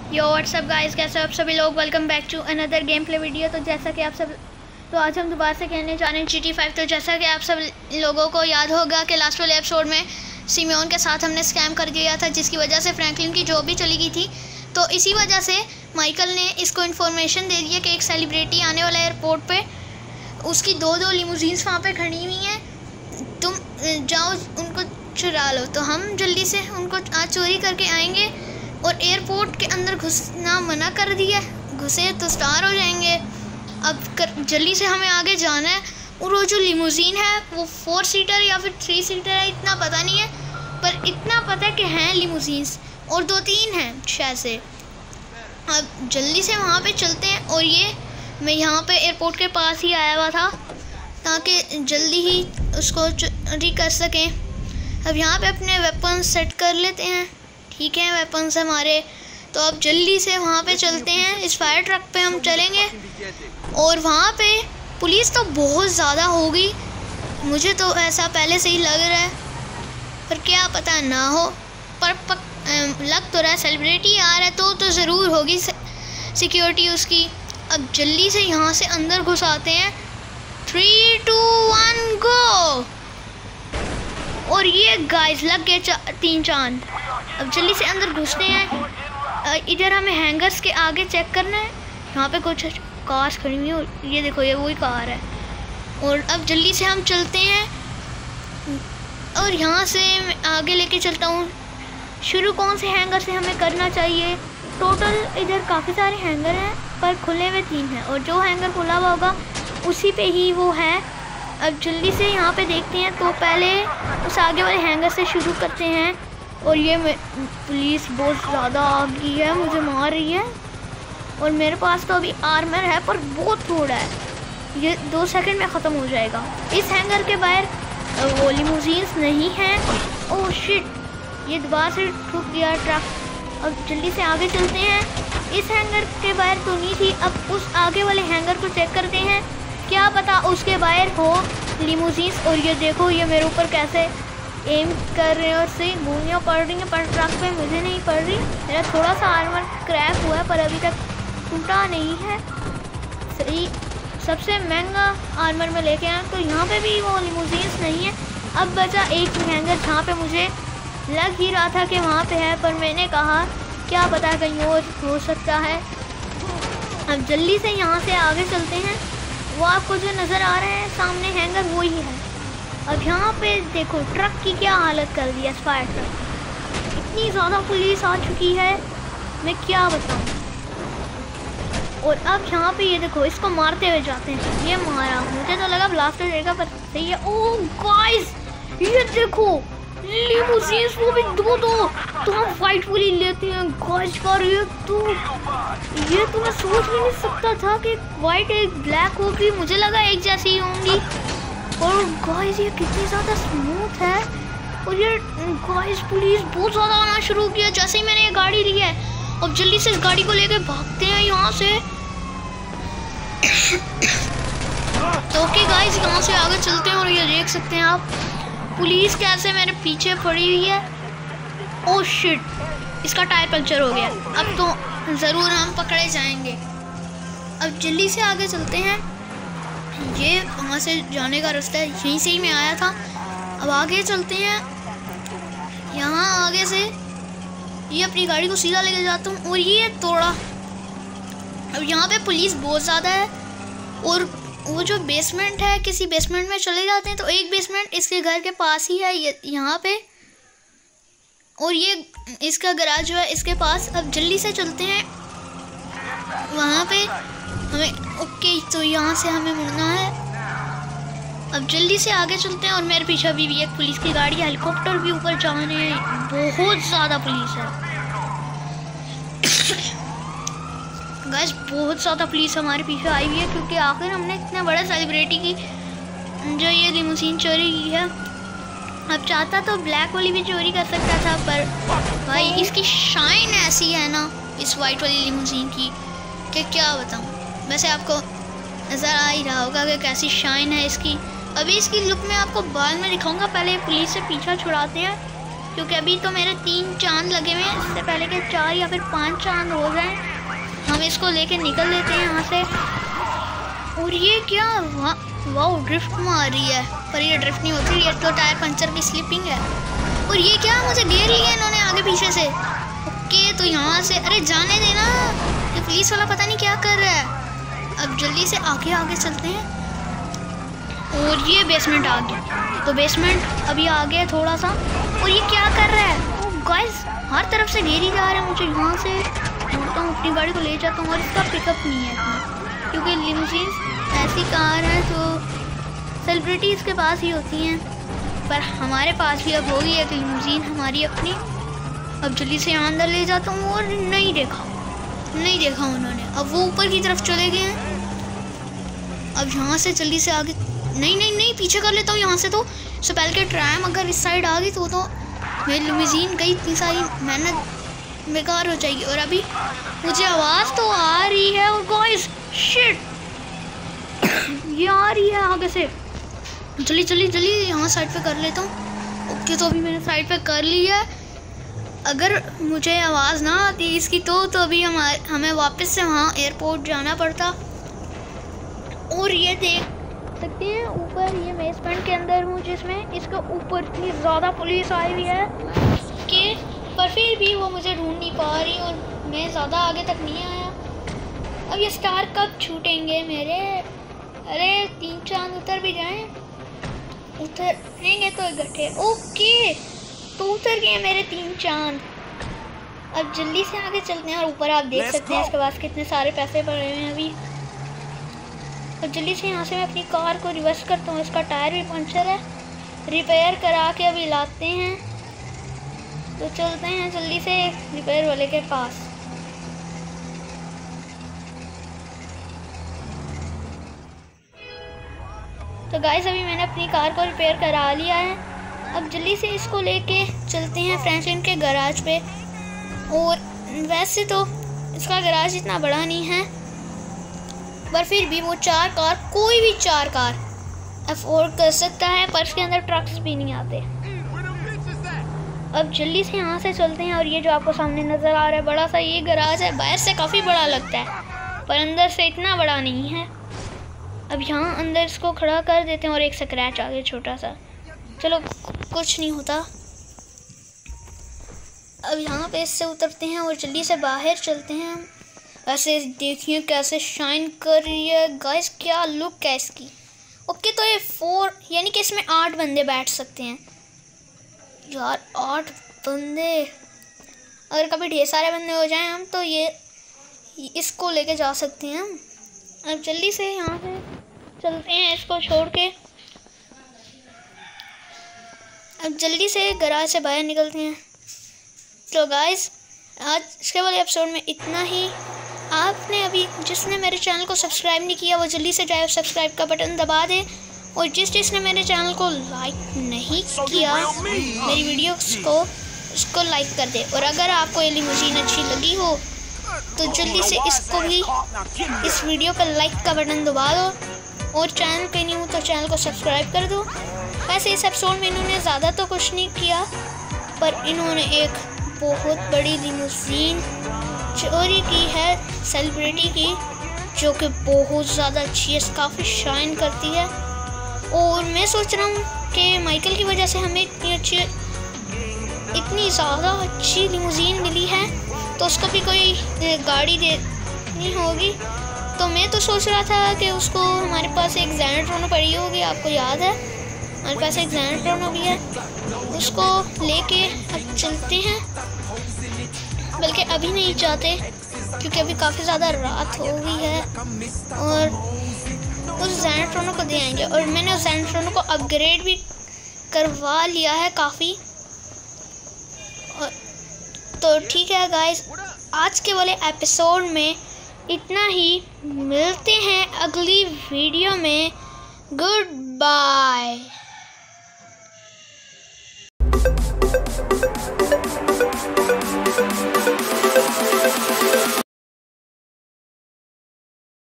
यो WhatsApp guys, कैसे हो आप सभी लोग। Welcome back to another game play video. तो जैसा कि आप सब आज हम दोबारा से खेलने जा रहे हैं GTA 5। तो जैसा कि आप सब लोगों को याद होगा कि लास्ट वाले एपिसोड में सिमियोन के साथ हमने स्कैम कर दिया था, जिसकी वजह से फ्रैंकलिन की जॉब भी चली गई थी। तो इसी वजह से माइकल ने इसको इन्फॉर्मेशन दे दिया कि एक सेलिब्रिटी आने वाला है एयरपोर्ट पर, उसकी दो लिमोजीन्स वहाँ पर खड़ी हुई हैं, तुम जाओ उनको चुरा लो। तो हम जल्दी से उनको आज चोरी करके आएंगे और एयरपोर्ट के अंदर घुसना मना कर दिया, घुसे तो स्टार हो जाएंगे। अब जल्दी से हमें आगे जाना है। और वो जो लिमोजीन है वो 4 सीटर या फिर 3 सीटर है, इतना पता नहीं है, पर इतना पता है कि हैं लिमोजीन्स और 2-3 हैं शायद से। अब जल्दी से वहाँ पे चलते हैं। और ये मैं यहाँ पे एयरपोर्ट के पास ही आया हुआ था ताकि जल्दी ही उसको चोरी कर सकें। अब यहाँ पे अपने वेपन सेट कर लेते हैं। ठीक है, वेपन्स हमारे। तो अब जल्दी से वहाँ पे चलते हैं, इस फायर ट्रक पे हम चलेंगे। और वहाँ पे पुलिस तो बहुत ज़्यादा हो गई, मुझे तो ऐसा पहले से ही लग रहा है, पर क्या पता ना हो। पर लग तो रहा है सेलिब्रिटी आ रहा है तो ज़रूर होगी सिक्योरिटी उसकी। अब जल्दी से यहाँ से अंदर घुस आते हैं। 3, 2, 1 गो। और ये गाइस लग गए 3 चांद। अब जल्दी से अंदर घुसते हैं। इधर हमें हैंगर्स के आगे चेक करना है, यहाँ पे कुछ कार्स खड़ी हुई है। ये देखो, ये वही कार है। और अब जल्दी से हम चलते हैं और यहाँ से आगे लेके चलता हूँ। शुरू कौन से हैंगर से हमें करना चाहिए? टोटल इधर काफ़ी सारे हैंगर हैं, पर खुले हुए 3 हैं, और जो हैंगर खुला हुआ होगा उसी पे ही वो है। अब जल्दी से यहाँ पे देखते हैं। तो पहले उस आगे वाले हैंगर से शुरू करते हैं। और ये पुलिस बहुत ज़्यादा आ गई है, मुझे मार रही है। और मेरे पास तो अभी आर्मर है, पर बहुत थोड़ा है, ये 2 सेकंड में ख़त्म हो जाएगा। इस हैंगर के बाहर वो लिमोजीन्स नहीं हैं। ओह शिट, ये दोबारा से ठुक गया ट्रक। अब जल्दी से आगे चलते हैं। इस हैंगर के बाहर तो नहीं थी, अब उस आगे वाले हैंगर को चेक करते हैं, क्या पता उसके बाहर हो लिमोजीन्स। और ये देखो, ये मेरे ऊपर कैसे एम कर रहे हैं और से गोलियाँ पड़ रही हैं, पर ट्रक पे मुझे नहीं पड़ रही। मेरा थोड़ा सा आर्मर क्रैक हुआ है, पर अभी तक टूटा नहीं है। सही, सबसे महंगा आर्मर में लेके आया। तो यहाँ पे भी वो लिमोजीन्स नहीं है। अब बचा एक हैंगर जहाँ पे मुझे लग ही रहा था कि वहाँ पे है, पर मैंने कहा क्या पता कहीं और हो सकता है। अब जल्दी से यहाँ से आगे चलते हैं। वो आपको जो नज़र आ रहा है सामने हैंगर, वो ही है। अब यहाँ पे देखो ट्रक की क्या हालत कर दी है, फायर ट्रक। इतनी ज़्यादा पुलिस आ चुकी है, मैं क्या बताऊँ। और अब यहाँ पे ये देखो, इसको मारते हुए जाते हैं। ये मारा, मुझे तो लगा ब्लास्ट हो जाएगा, पर सही है। ओह गाइस, ये देखो लिमोजीन्स, वो भी 2 तो हम फाइट पूरी लेते हैं गाइस। पर ये तो मैं सोच भी नहीं सकता था कि वाइट एक ब्लैक होगी, मुझे लगा एक जैसी ही होंगी। और गाइस ये कितनी ज़्यादा स्मूथ है। और ये गाइस पुलिस बहुत ज़्यादा आना शुरू किया जैसे ही मैंने ये गाड़ी ली है। अब जल्दी से इस गाड़ी को लेकर भागते हैं यहाँ से। तो ओके गाइस, यहाँ से आगे चलते हैं। और ये देख सकते हैं आप पुलिस कैसे मेरे पीछे पड़ी हुई है। ओह शिट, इसका टायर पंक्चर हो गया। अब तो ज़रूर हम पकड़े जाएंगे। अब जल्दी से आगे चलते हैं। ये वहाँ से जाने का रास्ता है, यहीं से ही मैं आया था। अब आगे चलते हैं। यहाँ आगे से ये अपनी गाड़ी को सीधा लेके जाता हूँ और ये तोड़ा। अब यहाँ पे पुलिस बहुत ज़्यादा है। और वो जो बेसमेंट है, किसी बेसमेंट में चले जाते हैं। तो एक बेसमेंट इसके घर के पास ही है, ये यहाँ पे। और ये इसका गराज जो है इसके पास। अब जल्दी से चलते हैं वहाँ पे हमें। ओके, तो यहाँ से हमें मुड़ना है। अब जल्दी से आगे चलते हैं। और मेरे पीछे अभी भी एक पुलिस की गाड़ी, हेलीकॉप्टर भी ऊपर जा रहे हैं, बहुत ज़्यादा पुलिस है गाइस, बहुत ज़्यादा पुलिस हमारे पीछे आई हुई है, क्योंकि आखिर हमने इतने बड़े सेलिब्रिटी की जो ये लिमोजीन चोरी की है। अब चाहता तो ब्लैक वाली भी चोरी कर सकता था, पर भाई इसकी शाइन ऐसी है ना इस वाइट वाली लिमोजीन की कि क्या बताऊँ। वैसे आपको नज़र आ ही रहा होगा कि कैसी शाइन है इसकी। अभी इसकी लुक मैं आपको बाद में दिखाऊंगा, पहले पुलिस से पीछा छुड़ाते हैं। क्योंकि अभी तो मेरे 3 चांद लगे हुए हैं। इससे पहले कि 4 या फिर 5 चांद हो जाएं हम इसको लेके निकल लेते हैं यहाँ से। और ये क्या, वाह ड्रिफ्ट मार रही है, पर ये ड्रिफ्ट नहीं होती, ये तो टायर पंचर की स्लिपिंग है। और ये क्या, मुझे घेर लिया इन्होंने आगे पीछे से। ओके तो यहाँ से, अरे जाने देना, ये पुलिस वाला पता नहीं क्या कर रहा है। अब जल्दी से आगे आगे चलते हैं। और ये बेसमेंट आ गया, तो बेसमेंट अभी आ गया थोड़ा सा। और ये क्या कर रहा है, ओह गाइस हर तरफ से घेरी जा रहा है। मुझे यहाँ से उड़ता हूँ, अपनी गाड़ी को ले जाता हूँ। और इसका पिकअप नहीं है इतना, क्योंकि लिमोजिन ऐसी कार है जो सेलिब्रिटीज़ के पास ही होती हैं, पर हमारे पास भी अब होगी एक लिमोजिन हमारी अपनी। अब जल्दी से यहाँ अंदर ले जाता हूँ। और नहीं देखा उन्होंने, अब वो ऊपर की तरफ चले गए हैं। अब यहाँ से जल्दी से आगे, नहीं पीछे कर लेता हूँ यहाँ से। तो पहले के ट्रैम अगर इस साइड आ गई तो मेरी लिमोजिन गई, इतनी सारी मेहनत बेकार हो जाएगी। और अभी मुझे आवाज़ तो आ रही है, और गाइस शिट ये आ रही है आगे से। जल्दी यहाँ साइड पे कर लेता हूँ। ओके तो अभी मैंने साइड पे कर ली है। अगर मुझे आवाज़ ना आती इसकी तो अभी हमें वापस से वहाँ एयरपोर्ट जाना पड़ता। और ये देख सकते हैं ऊपर, ये बेसमेंट के अंदर हूँ जिसमें इसके ऊपर इतनी ज़्यादा पुलिस आई हुई है कि पर फिर भी वो मुझे ढूंढ नहीं पा रही और मैं ज़्यादा आगे तक नहीं आया। अब ये स्टार कब छूटेंगे मेरे, अरे 3 चांद उतर भी जाएं, उतरेंगे तो इकट्ठे। ओके तो उतर गए मेरे 3 चांद। अब जल्दी से आगे चलते हैं। और ऊपर आप देख सकते हैं इसके पास कितने सारे पैसे पड़े हुए हैं अभी। और जल्दी से यहाँ से मैं अपनी कार को रिवर्स करता हूँ, इसका टायर भी पंचर है, रिपेयर करा के अभी लाते हैं। तो चलते हैं जल्दी से रिपेयर वाले के पास। तो गाइस अभी मैंने अपनी कार को रिपेयर करा लिया है। अब जल्दी से इसको लेके चलते हैं फ्रैंकलिन के गराज पे। और वैसे तो इसका गराज इतना बड़ा नहीं है, पर फिर भी वो 4 कार, कोई भी 4 कार अफोर्ड कर सकता है, पर इसके अंदर ट्रक्स भी नहीं आते। अब जल्दी से यहाँ से चलते हैं। और ये जो आपको सामने नज़र आ रहा है बड़ा सा ये गराज है, बाहर से काफ़ी बड़ा लगता है पर अंदर से इतना बड़ा नहीं है। अब यहाँ अंदर इसको खड़ा कर देते हैं। और एक स्क्रैच आ गया छोटा सा, चलो कुछ नहीं होता। अब यहाँ पे इससे उतरते हैं और जल्दी से बाहर चलते हैं। ऐसे देखिए कैसे शाइन कर रही है गाइस, क्या लुक है इसकी। ओके तो ये 4 यानी कि इसमें 8 बंदे बैठ सकते हैं यार, 8 बंदे। अगर कभी ढेर सारे बंदे हो जाएं हम तो ये इसको लेके जा सकते हैं हम। अब जल्दी से यहाँ से चलते हैं इसको छोड़ के। अब जल्दी से गराज से बाहर निकलते हैं। तो गाइस आज इसके वाले एपिसोड में इतना ही। आपने अभी जिसने मेरे चैनल को सब्सक्राइब नहीं किया वो जल्दी से जाए सब्सक्राइब का बटन दबा दे। और जिसने मेरे चैनल को लाइक नहीं किया मेरी वीडियोस को उसको लाइक कर दे। और अगर आपको ये लिमोजिन अच्छी लगी हो तो जल्दी से इसको भी, इस वीडियो का लाइक का बटन दबा दो। और चैनल पे नहीं हो तो चैनल को सब्सक्राइब कर दो। वैसे इस एपिसोड में इन्होंने ज़्यादा तो कुछ नहीं किया, पर इन्होंने एक बहुत बड़ी लिमोजिन चोरी की है सेलिब्रिटी की, जो कि बहुत ज़्यादा अच्छी है, काफ़ी शाइन करती है। और मैं सोच रहा हूँ कि माइकल की वजह से हमें इतनी ज़्यादा अच्छी लिमोजिन मिली है तो उसको भी कोई गाड़ी देनी होगी। तो मैं तो सोच रहा था कि उसको, हमारे पास एक जेनेट्रोनो पड़ी होगी, आपको याद है हमारे पास एक जेनेट्रोनो भी है, उसको लेके अब चलते हैं। बल्कि अभी नहीं जाते क्योंकि अभी काफ़ी ज़्यादा रात हो गई है। और उस जेनेट्रोनो को दे आएंगे। और मैंने उस जेनेट्रोनो को अपग्रेड भी करवा लिया है काफ़ी। तो ठीक है गाइस, आज के वाले एपिसोड में इतना ही। मिलते हैं अगली वीडियो में। Good bye.